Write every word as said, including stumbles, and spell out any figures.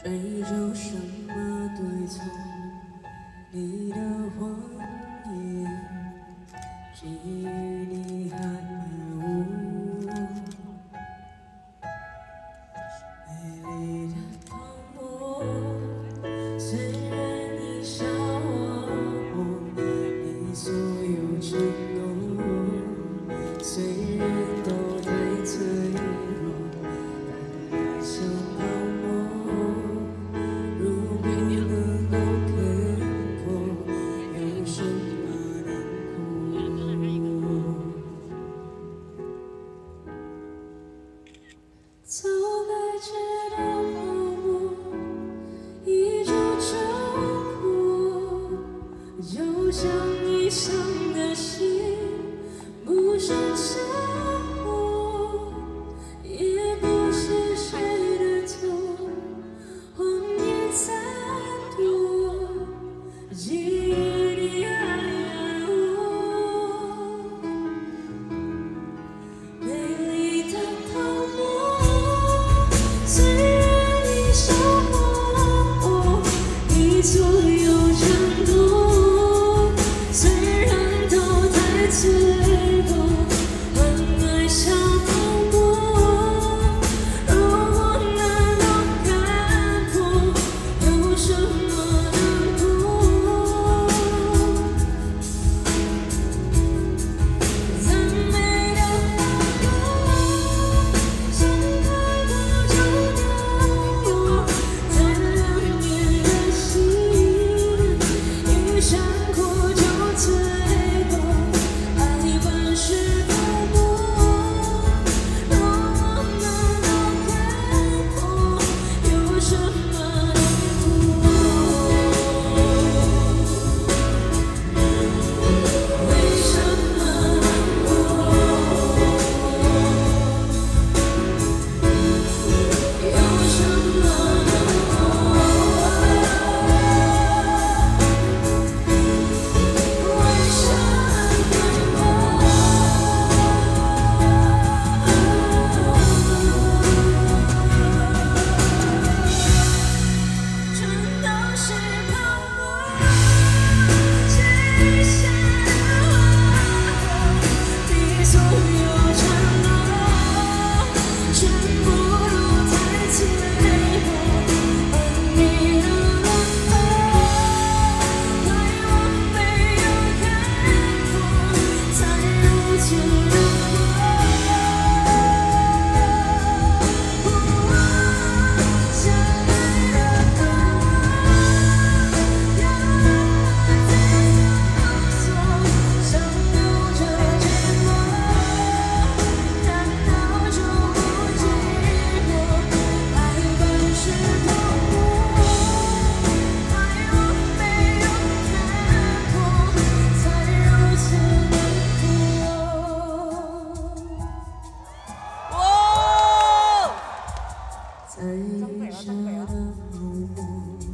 追逐什么对错？你的谎言，基于你还无我。美丽的泡沫，虽然已消磨，你所有承诺，虽然都太脆弱，但爱像泡沫。 如果能够看破，有什么难过？早该知道泡沫一触成祸，就像你伤的心，不是沉默，也不是谁的错。 谎言再多，基于你还爱我。美丽的泡沫，虽然已消磨，你所有承诺，虽然都太脆弱，很爱像泡沫。如果能够看破。 有什么难过？再美的花朵，盛开过就凋落；再冷冽的心，一闪过就脆弱。爱本是泡沫，若我能够看破，有什么？ 为什么难过？有什么难过？为什么难过？全都是泡沫。 记下你所有承诺，全部都太脆弱，而你的冷漠，怪我没有看破，才如此难过。相爱的泡沫，要让爱再搜索，想留着寂寞，难道就不寂寞？爱本是泡沫，怪我没有看破，才如此难过。哇！在雨下的泡沫。